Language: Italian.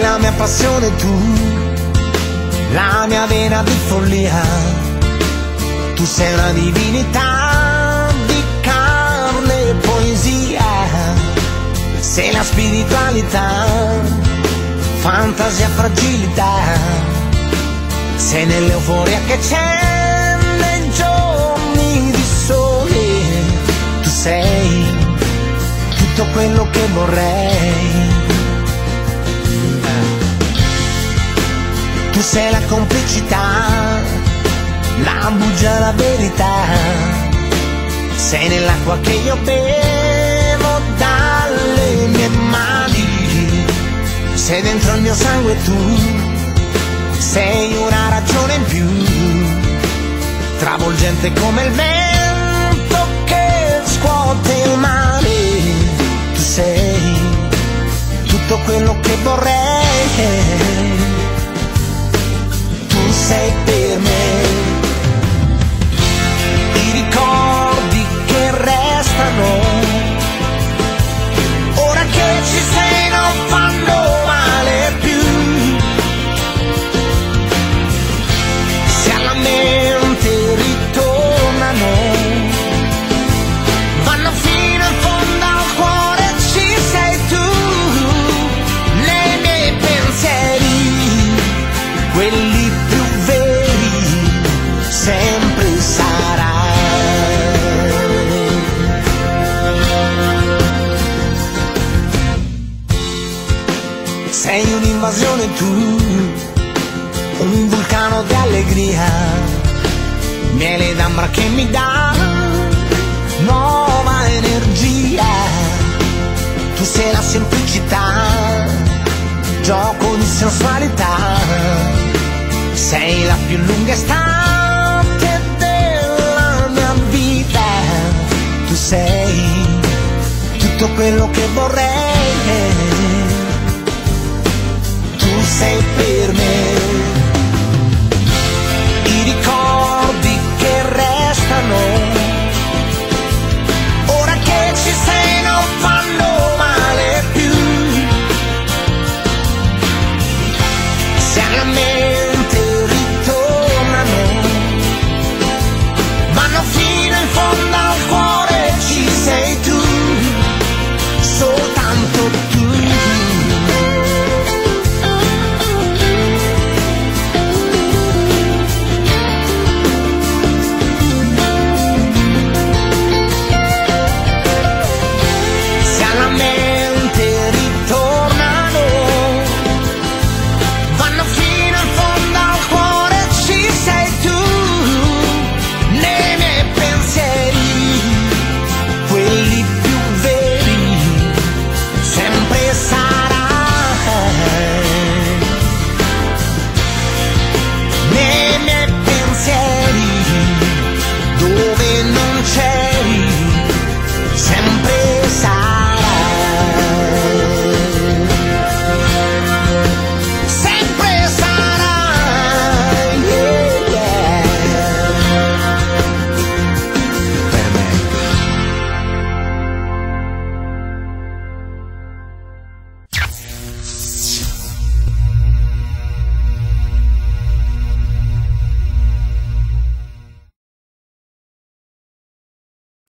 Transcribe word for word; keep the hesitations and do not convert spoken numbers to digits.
la mia passione tu, la mia vena di follia. Tu sei una divinità di carne e poesia. Sei la spiritualità, fantasia, fragilità. Sei nell'euforia che c'è nei giorni di sole. Tu sei tutto quello che vorrei. Tu sei la complicità, la bugia, la verità. Sei nell'acqua che io bevo dalle mie mani. Sei dentro il mio sangue tu, sei una ragione in più, travolgente come il vento che scuote il mare. Tu sei tutto quello che vorrei. Tu sei per me i ricordi che restano. Ora che ci sei non fanno male più. Se alla mente ritornano, vanno fino in fondo al cuore. Ci sei tu nei miei pensieri, quelli più veri, sempre sarai. Sei un'invasione tu, un vulcano di allegria, miele d'ambra che mi dà nuova energia. Tu sei la semplicità, gioco di sensualità. Sei la più lunga estate della mia vita. Tu sei tutto quello che vorrei. Tu sei per me i ricordi che restano. Ora che ci sei non fanno male più. Se alla mente